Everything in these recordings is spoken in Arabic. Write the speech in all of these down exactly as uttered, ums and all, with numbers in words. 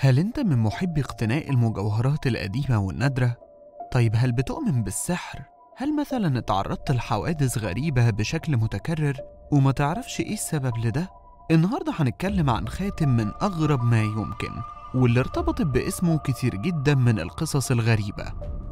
هل أنت من محبي اقتناء المجوهرات القديمة والنادرة؟ طيب هل بتؤمن بالسحر؟ هل مثلا اتعرضت لحوادث غريبة بشكل متكرر وما تعرفش ايه السبب لده؟ النهاردة هنتكلم عن خاتم من أغرب ما يمكن، واللي ارتبطت باسمه كتير جدا من القصص الغريبة.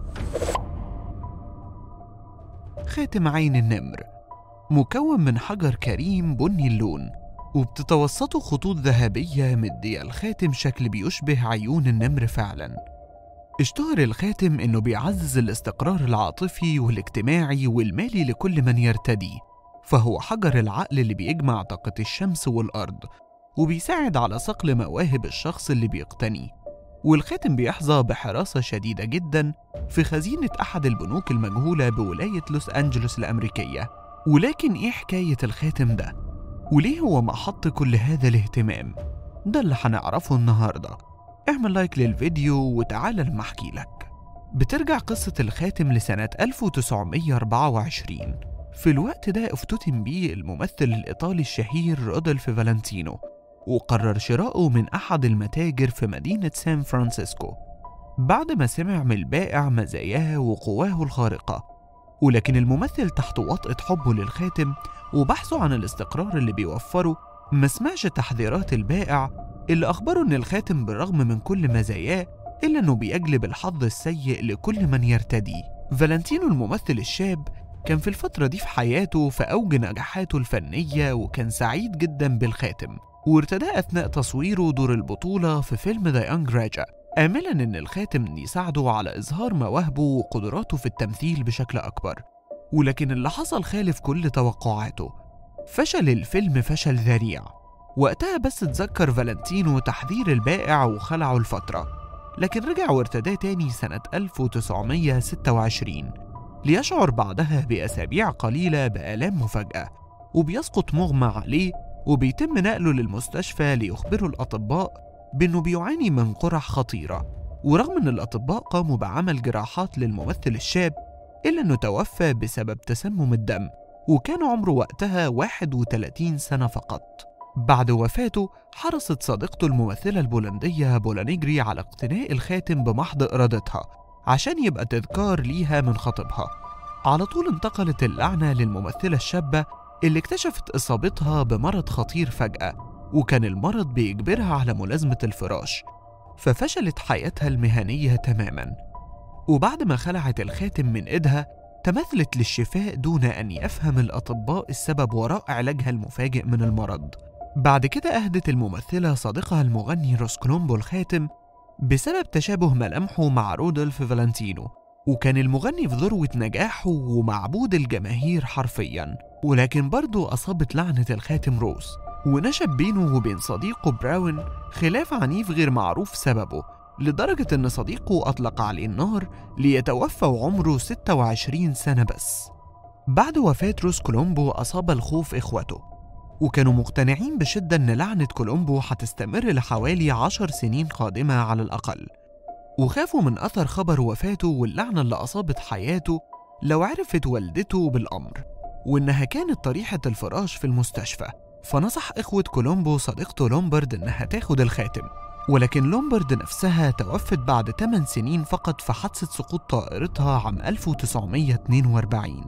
خاتم عين النمر مكون من حجر كريم بني اللون، وبتتوسطه خطوط ذهبية مدية الخاتم شكل بيشبه عيون النمر فعلا. اشتهر الخاتم انه بيعزز الاستقرار العاطفي والاجتماعي والمالي لكل من يرتديه، فهو حجر العقل اللي بيجمع طاقة الشمس والأرض، وبيساعد على صقل مواهب الشخص اللي بيقتنيه. والخاتم بيحظى بحراسة شديدة جدا في خزينة أحد البنوك المجهولة بولاية لوس أنجلوس الأمريكية. ولكن إيه حكاية الخاتم ده؟ وليه هو محط كل هذا الاهتمام؟ ده اللي هنعرفه النهاردة. اعمل لايك للفيديو وتعالى لما احكي لك. بترجع قصة الخاتم لسنة ألف وتسعمية وأربعة وعشرين. في الوقت ده افتتن بيه الممثل الإيطالي الشهير رودولف فالنتينو، وقرر شراؤه من أحد المتاجر في مدينة سان فرانسيسكو بعد ما سمع من البائع مزاياه وقواه الخارقة. ولكن الممثل تحت وطأة حبه للخاتم وبحثه عن الاستقرار اللي بيوفره ما سمعش تحذيرات البائع اللي أخبره إن الخاتم بالرغم من كل مزاياه إلا إنه بيجلب الحظ السيء لكل من يرتديه. فالنتينو الممثل الشاب كان في الفترة دي في حياته في أوج نجاحاته الفنية، وكان سعيد جدا بالخاتم وارتداه أثناء تصويره دور البطولة في فيلم ذا يونج راجا، آملا إن الخاتم يساعده على إظهار مواهبه وقدراته في التمثيل بشكل أكبر. ولكن اللي حصل خالف كل توقعاته، فشل الفيلم فشل ذريع. وقتها بس تذكر فالنتينو تحذير البائع وخلعه الفترة، لكن رجع وارتداه تاني سنة ألف وتسعمية وستة وعشرين، ليشعر بعدها بأسابيع قليلة بآلام مفاجئة، وبيسقط مغمى عليه وبيتم نقله للمستشفى ليخبره الأطباء بأنه بيعاني من قرح خطيرة. ورغم أن الأطباء قاموا بعمل جراحات للممثل الشاب، إلا أنه توفى بسبب تسمم الدم، وكان عمره وقتها واحد وثلاثين سنة فقط. بعد وفاته حرصت صديقته الممثلة البولندية بولا نيجري على اقتناء الخاتم بمحض إرادتها عشان يبقى تذكار ليها من خطيبها. على طول انتقلت اللعنة للممثلة الشابة اللي اكتشفت إصابتها بمرض خطير فجأة، وكان المرض بيجبرها على ملازمة الفراش، ففشلت حياتها المهنية تماما. وبعد ما خلعت الخاتم من إيدها تمثلت للشفاء دون أن يفهم الأطباء السبب وراء علاجها المفاجئ من المرض. بعد كده أهدت الممثلة صديقها المغني روس كولومبو الخاتم بسبب تشابه ملامحه مع رودولف فالنتينو، وكان المغني في ذروة نجاحه ومعبود الجماهير حرفيا. ولكن برضو أصابت لعنة الخاتم روس، ونشب بينه وبين صديقه براون خلاف عنيف غير معروف سببه، لدرجة أن صديقه أطلق عليه النار ليتوفى وعمره ستة وعشرين سنة بس. بعد وفاة روس كولومبو أصاب الخوف إخوته، وكانوا مقتنعين بشدة أن لعنة كولومبو هتستمر لحوالي عشر سنين قادمة على الأقل، وخافوا من أثر خبر وفاته واللعنة اللي أصابت حياته لو عرفت والدته بالأمر، وإنها كانت طريحة الفراش في المستشفى. فنصح إخوة كولومبو صديقته لومبرد إنها تاخد الخاتم، ولكن لومبرد نفسها توفت بعد ثمان سنين فقط في حادثة سقوط طائرتها عام ألف وتسعمية واثنين وأربعين.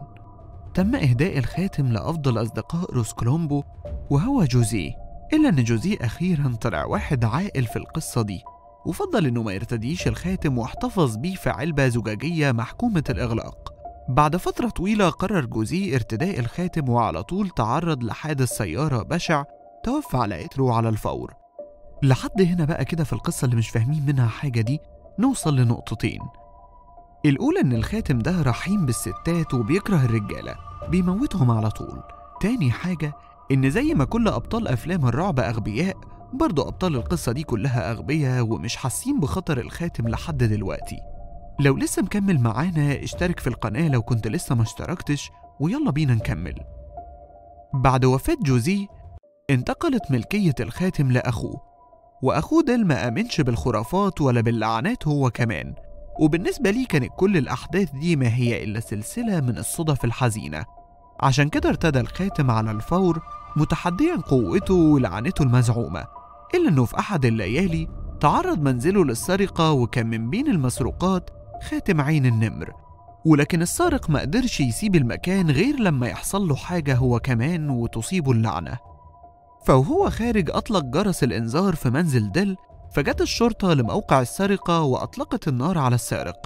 تم إهداء الخاتم لأفضل أصدقاء روس كولومبو وهو جوزيه، إلا أن جوزيه أخيرا طلع واحد عاقل في القصة دي، وفضل إنه ما يرتديش الخاتم واحتفظ بيه في علبة زجاجية محكومة الإغلاق. بعد فترة طويلة قرر جوزيه ارتداء الخاتم، وعلى طول تعرض لحادث سيارة بشع توفى على إثره على الفور. لحد هنا بقى كده في القصة اللي مش فاهمين منها حاجة دي نوصل لنقطتين. الأولى إن الخاتم ده رحيم بالستات وبيكره الرجالة، بيموتهم على طول. تاني حاجة إن زي ما كل أبطال أفلام الرعب أغبياء، برضو أبطال القصة دي كلها أغبياء ومش حاسين بخطر الخاتم لحد دلوقتي. لو لسه مكمل معانا اشترك في القناة لو كنت لسه ما اشتركتش، ويلا بينا نكمل. بعد وفاة جوزيه انتقلت ملكية الخاتم لأخوه، وأخوه ده ما آمنش بالخرافات ولا باللعنات هو كمان، وبالنسبة ليه كانت كل الأحداث دي ما هي إلا سلسلة من الصدف الحزينة. عشان كده ارتدى الخاتم على الفور متحديا قوته ولعنته المزعومة. إلا أنه في أحد الليالي تعرض منزله للسرقة، وكان من بين المسروقات خاتم عين النمر. ولكن السارق ما قدرش يسيب المكان غير لما يحصل له حاجة هو كمان وتصيبه اللعنة. فوهو خارج أطلق جرس الإنذار في منزل ديل، فجت الشرطة لموقع السرقة وأطلقت النار على السارق.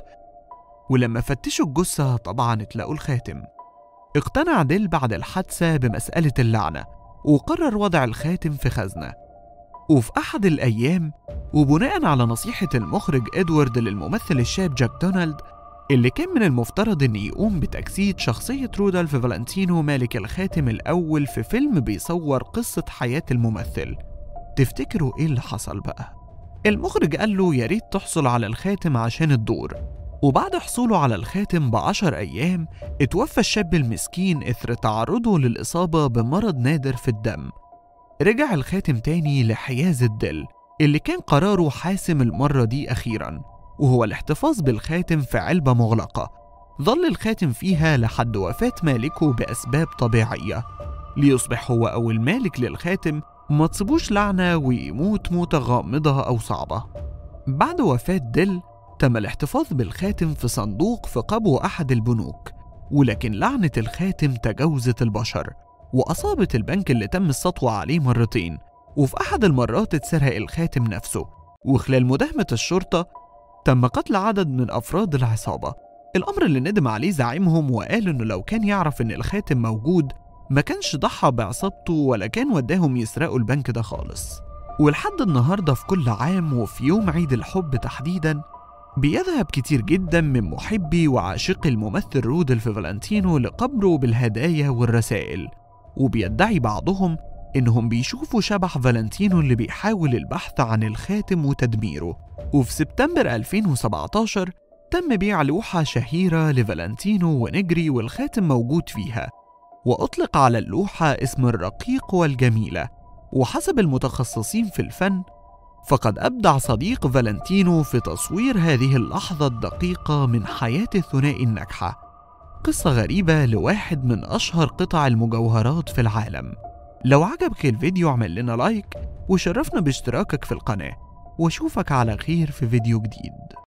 ولما فتشوا الجثة طبعا اتلاقوا الخاتم. اقتنع ديل بعد الحادثة بمسألة اللعنة، وقرر وضع الخاتم في خزنة. وفي أحد الأيام، وبناء على نصيحة المخرج إدوارد للممثل الشاب جاك دونالد، اللي كان من المفترض إن يقوم بتجسيد شخصية رودولف فالنتينو مالك الخاتم الأول في فيلم بيصور قصة حياة الممثل، تفتكروا إيه اللي حصل بقى؟ المخرج قال له يا ريت تحصل على الخاتم عشان الدور. وبعد حصوله على الخاتم بعشر أيام اتوفى الشاب المسكين إثر تعرضه للإصابة بمرض نادر في الدم. رجع الخاتم تاني لحيازة ديل، اللي كان قراره حاسم المرة دي أخيراً، وهو الاحتفاظ بالخاتم في علبة مغلقة. ظل الخاتم فيها لحد وفاة مالكه بأسباب طبيعية، ليصبح هو أول مالك للخاتم ما تصيبوش لعنة ويموت موتة غامضة أو صعبة. بعد وفاة ديل تم الاحتفاظ بالخاتم في صندوق في قبو أحد البنوك، ولكن لعنة الخاتم تجاوزت البشر وأصابت البنك اللي تم السطو عليه مرتين، وفي أحد المرات اتسرق الخاتم نفسه. وخلال مداهمة الشرطة تم قتل عدد من أفراد العصابة، الأمر اللي ندم عليه زعيمهم وقال إنه لو كان يعرف إن الخاتم موجود ما كانش ضحى بعصابته ولا كان وداهم يسرقوا البنك ده خالص. ولحد النهاردة في كل عام وفي يوم عيد الحب تحديداً بيذهب كتير جدا من محبي وعاشقي الممثل رودولف فالنتينو لقبره بالهدايا والرسائل، وبيدعي بعضهم إنهم بيشوفوا شبح فالنتينو اللي بيحاول البحث عن الخاتم وتدميره. وفي سبتمبر ألفين وسبعتاشر تم بيع لوحة شهيرة لفالنتينو ونجري والخاتم موجود فيها، وأطلق على اللوحة اسم الرقيق والجميلة. وحسب المتخصصين في الفن فقد أبدع صديق فالنتينو في تصوير هذه اللحظة الدقيقة من حياة الثنائي الناجحة، قصة غريبة لواحد من أشهر قطع المجوهرات في العالم. لو عجبك الفيديو اعمل لنا لايك وشرفنا باشتراكك في القناة، واشوفك على خير في فيديو جديد.